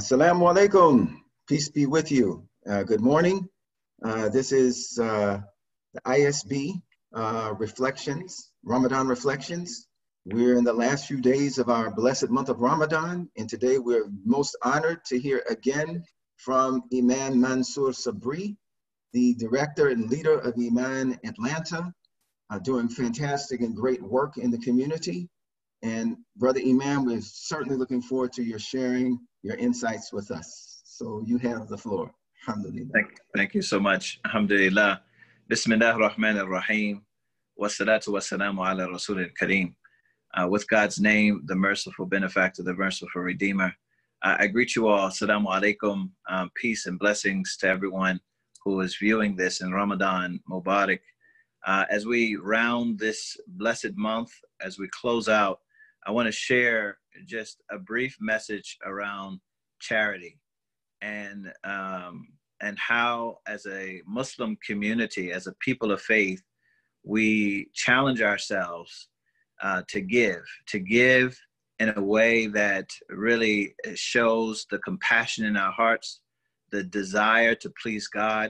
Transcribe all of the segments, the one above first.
Assalamu alaikum. Peace be with you. Good morning. This is the ISB Reflections, Ramadan Reflections. We're in the last few days of our blessed month of Ramadan, and today we're most honored to hear again from Imam Mansour Sabri, the director and leader of Iman Atlanta, doing fantastic and great work in the community. And Brother Imam, we're certainly looking forward to your sharing your insights with us. So you have the floor. Alhamdulillah. Thank you so much. Alhamdulillah. Bismillah ar-Rahman ar-Rahim. Wassalatu wassalamu ala Rasul al-Kareem. With God's name, the merciful benefactor, the merciful redeemer. I greet you all. Assalamu alaikum. Peace and blessings to everyone who is viewing this in Ramadan Mubarak. As we round this blessed month, as we close out, I want to share just a brief message around charity and how, as a Muslim community, as a people of faith, we challenge ourselves to give in a way that really shows the compassion in our hearts, the desire to please God,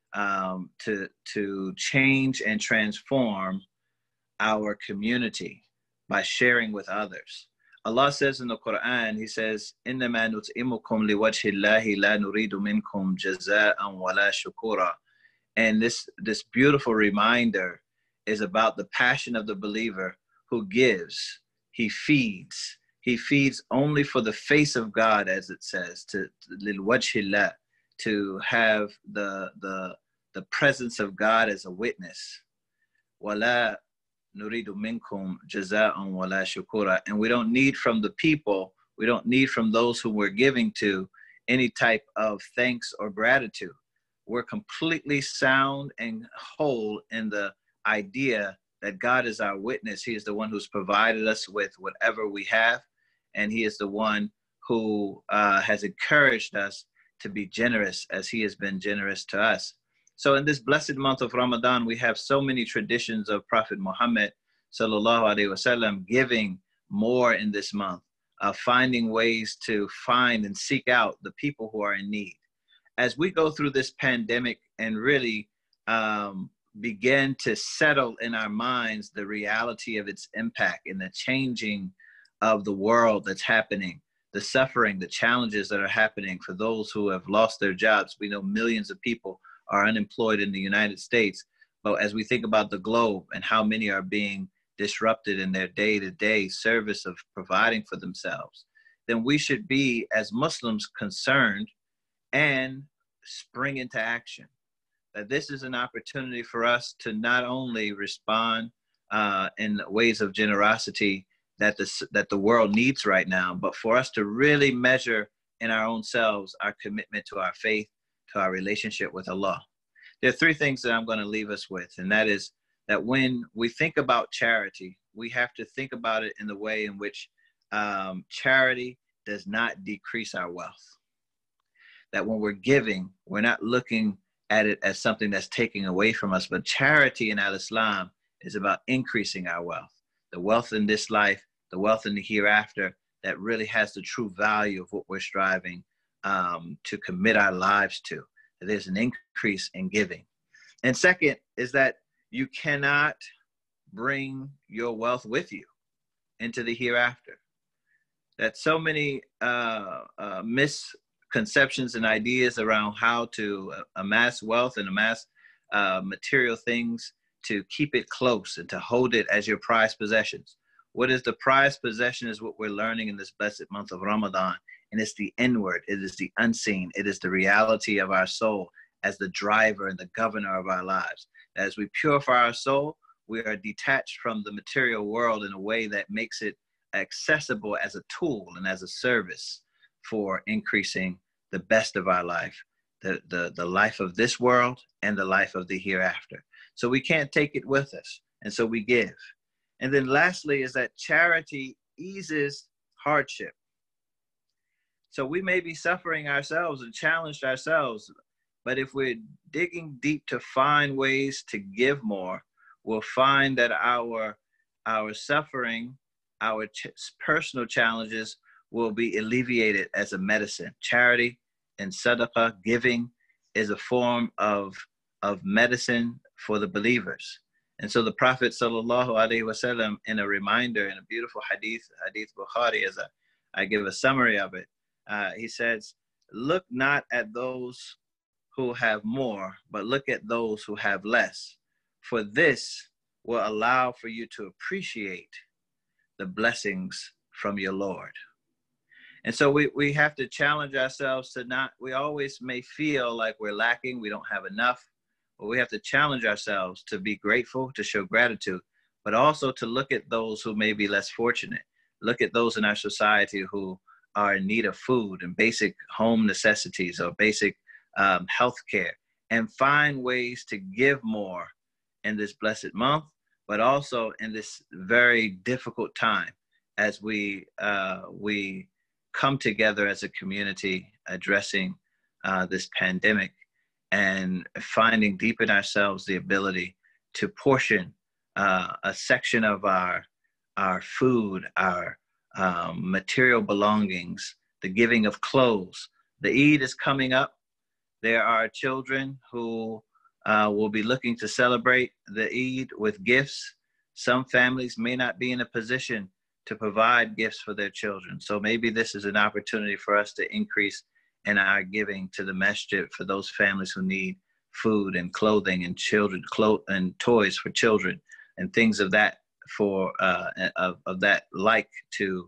to change and transform our community by sharing with others. Allah says in the Quran, He says, إِنَّمَا نُطْعِمُكُمْ لِوَجْهِ اللَّهِ لَا نُرِيدُ مِنْكُمْ جَزَاءً وَلَا شُكُورًا. And this beautiful reminder is about the passion of the believer who gives. He feeds. He feeds only for the face of God, as it says, to لِلْوَجْهِ اللَّهِ, to have the presence of God as a witness. وَلَا نُرِيدُ مِنْكُمْ جَزَاءً وَلَا شُكُورًا. And we don't need from the people, we don't need from those who we're giving to any type of thanks or gratitude. We're completely sound and whole in the idea that God is our witness. He is the one who's provided us with whatever we have, and He is the one who has encouraged us to be generous as He has been generous to us. So in this blessed month of Ramadan, we have so many traditions of Prophet Muhammad sallallahu alaihi wasallam giving more in this month, finding ways to find and seek out the people who are in need. As we go through this pandemic and really begin to settle in our minds the reality of its impact and the changing of the world that's happening, the suffering, the challenges that are happening for those who have lost their jobs. We know millions of people are unemployed in the United States. But as we think about the globe and how many are being disrupted in their day-to-day service of providing for themselves, then we should be, as Muslims, concerned and spring into action. That this is an opportunity for us to not only respond in ways of generosity that the world needs right now, but for us to really measure in our own selves our commitment to our faith, to our relationship with Allah. There are three things that I'm going to leave us with, and that is that when we think about charity, we have to think about it in the way in which charity does not decrease our wealth. That when we're giving, we're not looking at it as something that's taking away from us, but charity in Al-Islam is about increasing our wealth. The wealth in this life, the wealth in the hereafter, that really has the true value of what we're striving to commit our lives to. There's an increase in giving. And second is that you cannot bring your wealth with you into the hereafter. That so many misconceptions and ideas around how to amass wealth and amass material things, to keep it close and to hold it as your prized possessions. What is the prized possession is what we're learning in this blessed month of Ramadan. And it's the inward, it is the unseen, it is the reality of our soul as the driver and the governor of our lives. As we purify our soul, we are detached from the material world in a way that makes it accessible as a tool and as a service for increasing the best of our life, the life of this world and the life of the hereafter. So we can't take it with us, and so we give. And then lastly is that charity eases hardship. So we may be suffering ourselves and challenged ourselves, but if we're digging deep to find ways to give more, we'll find that our suffering, our personal challenges will be alleviated as a medicine. Charity and sadaqah, giving, is a form of medicine for the believers. And so the Prophet sallallahu alaihi wasallam, in a reminder, in a beautiful hadith Bukhari, as I give a summary of it, he says, look not at those who have more, but look at those who have less. For this will allow for you to appreciate the blessings from your Lord. And so we have to challenge ourselves to not, we always may feel like we're lacking, we don't have enough, but we have to challenge ourselves to be grateful, to show gratitude, but also to look at those who may be less fortunate. Look at those in our society who are in need of food and basic home necessities or basic health care, and find ways to give more in this blessed month, but also in this very difficult time as we come together as a community addressing this pandemic and finding deep in ourselves the ability to portion a section of our food, our material belongings, the giving of clothes. The Eid is coming up. There are children who will be looking to celebrate the Eid with gifts. Some families may not be in a position to provide gifts for their children. So maybe this is an opportunity for us to increase in our giving to the masjid for those families who need food and clothing and and toys for children and things of that of that like to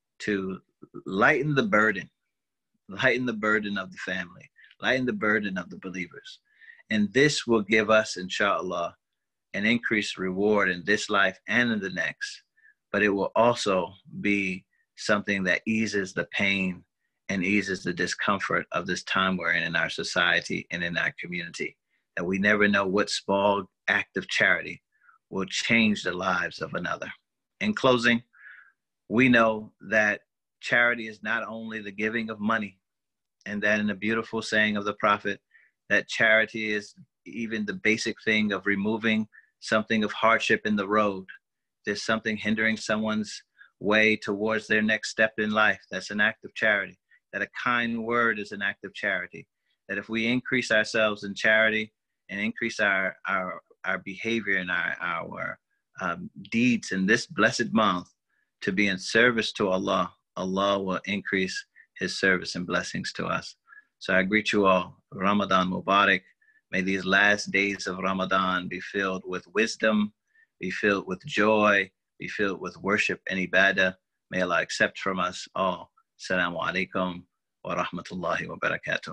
lighten the burden of the family, lighten the burden of the believers. And this will give us, inshallah, an increased reward in this life and in the next. But it will also be something that eases the pain and eases the discomfort of this time we're in our society and in our community. That we never know what small act of charity will change the lives of another. In closing, we know that charity is not only the giving of money, and that in the beautiful saying of the Prophet, that charity is even the basic thing of removing something of hardship in the road. There's something hindering someone's way towards their next step in life. That's an act of charity. That a kind word is an act of charity. That if we increase ourselves in charity and increase our behavior and our deeds in this blessed month to be in service to Allah, Allah will increase His service and blessings to us. So I greet you all. Ramadan Mubarak. May these last days of Ramadan be filled with wisdom, be filled with joy, be filled with worship and ibadah. May Allah accept from us all. Assalamu alaikum wa rahmatullahi wa barakatuh.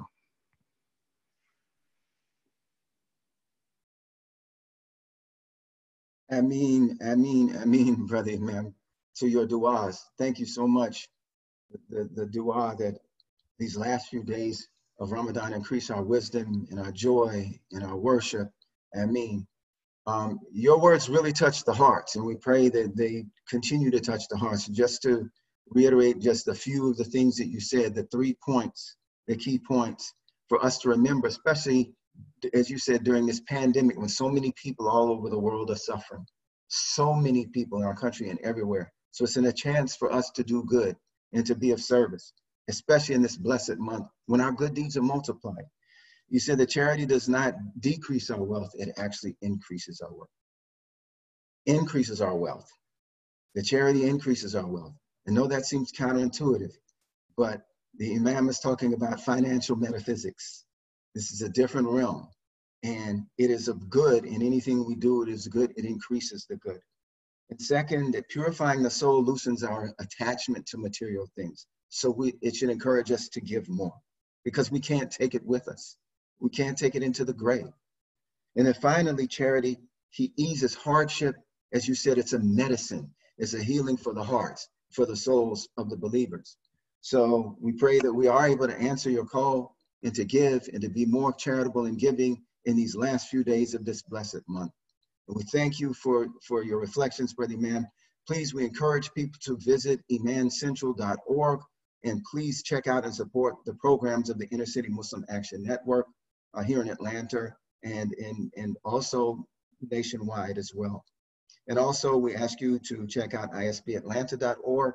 Ameen, ameen, ameen, brother Imam, to your du'as. Thank you so much. The du'a that these last few days of Ramadan increase our wisdom and our joy and our worship. Ameen. Your words really touch the hearts, and we pray that they continue to touch the hearts. Just to reiterate just a few of the things that you said, the 3 points, the key points for us to remember, especially as you said, during this pandemic, when so many people all over the world are suffering, so many people in our country and everywhere. So it's a chance for us to do good and to be of service, especially in this blessed month when our good deeds are multiplied. You said that charity does not decrease our wealth, it actually increases our wealth. Increases our wealth. The charity increases our wealth. I know that seems counterintuitive, but the Imam is talking about financial metaphysics. This is a different realm, and it is of good, and anything we do, it is good, it increases the good. And second, that purifying the soul loosens our attachment to material things. So it should encourage us to give more, because we can't take it with us. We can't take it into the grave. And then finally, charity, he eases hardship. As you said, it's a medicine. It's a healing for the hearts, for the souls of the believers. So we pray that we are able to answer your call and to give and to be more charitable in giving in these last few days of this blessed month. And we thank you for your reflections, Brother Imam. Please, we encourage people to visit imancentral.org, and please check out and support the programs of the Inner City Muslim Action Network here in Atlanta and also nationwide as well. And also we ask you to check out isbatlanta.org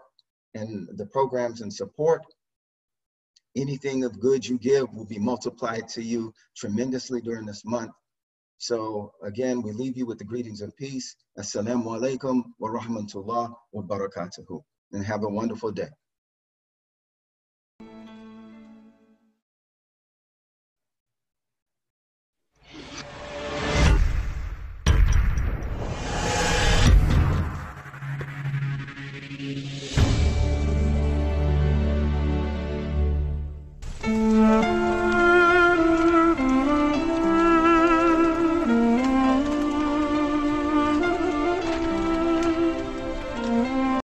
and the programs and support. Anything of good you give will be multiplied to you tremendously during this month. So again, we leave you with the greetings of peace. Assalamu alaikum wa rahmatullah wa barakatuhu. And have a wonderful day.